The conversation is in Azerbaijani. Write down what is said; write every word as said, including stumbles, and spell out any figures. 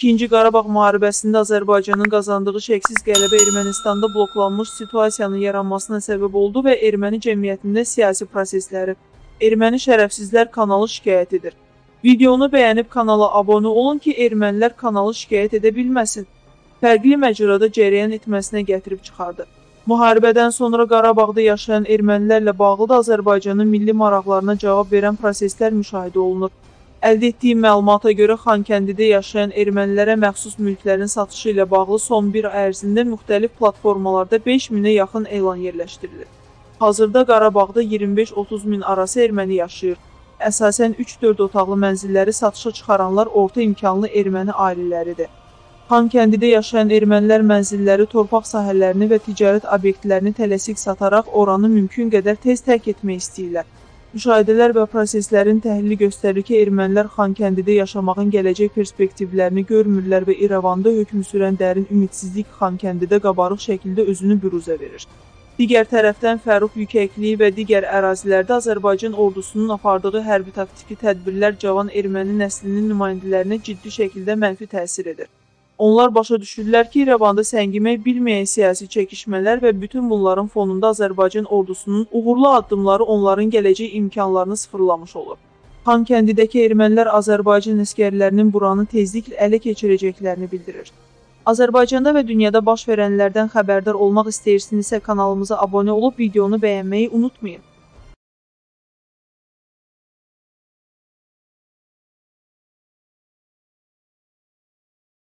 İkinci Qarabağ müharibəsində Azərbaycanın qazandığı şəksiz qələbə Ermənistanda bloklanmış situasiyanın yaranmasına səbəb oldu və erməni cəmiyyətində siyasi prosesləri Erməni Şərəfsizlər kanalı şikayət edir. Videonu bəyənib kanala abunə olun ki, ermənilər kanalı şikayət edə bilməsin, fərqli məcrada cərəyan etməsinə gətirib çıxardı. Müharibədən sonra Qarabağda yaşayan ermənilərlə bağlı da Azərbaycanın milli maraqlarına cavab verən proseslər müşahidə olunur. Əldə etdiyim məlumata görə Xankəndidə yaşayan ermənilərə məxsus mülklərin satışı ilə bağlı son bir ay ərzində müxtəlif platformalarda beş minə yaxın elan yerləşdirilir. Hazırda Qarabağda iyirmi beş otuz min arası erməni yaşayır. Əsasən üç dörd otaqlı mənzilləri satışa çıxaranlar orta imkanlı erməni ailələridir. Xankəndidə yaşayan ermənilər mənzilləri, torpaq sahələrini və ticarət obyektlərini tələsik sataraq oranı mümkün qədər tez tərk etmək istəyirlər. Müşahidələr və proseslərin təhlili göstərir ki, ermənilər Xankəndidə yaşamağın gələcək perspektivlərini görmürlər və İrəvanda hökm sürən dərin ümidsizlik Xankəndidə qabarıq şəkildə özünü büruzə verir. Digər tərəfdən Fərrux Yükəkliyi və digər ərazilərdə Azərbaycan ordusunun apardığı hərbi taktiki tədbirlər cavan erməni nəslinin nümayəndələrinə ciddi şəkildə mənfi təsir edir. Onlar başa düşürlər ki, İrəvanda səngimək bilməyən siyasi çəkişmələr və bütün bunların fonunda Azərbaycan ordusunun uğurlu addımları onların gələcək imkanlarını sıfırlamış olur. Xankəndidəki ermənilər Azərbaycan əsgərlərinin buranı tezliklə ələ keçirəcəklərini bildirir. Azərbaycanda və dünyada baş verənlərdən xəbərdar olmaq istəyirsinizsə kanalımıza abunə olub videonu bəyənməyi unutmayın.